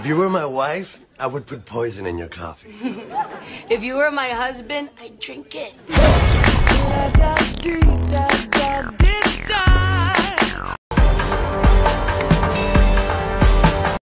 If you were my wife, I would put poison in your coffee. If you were my husband, I'd drink it.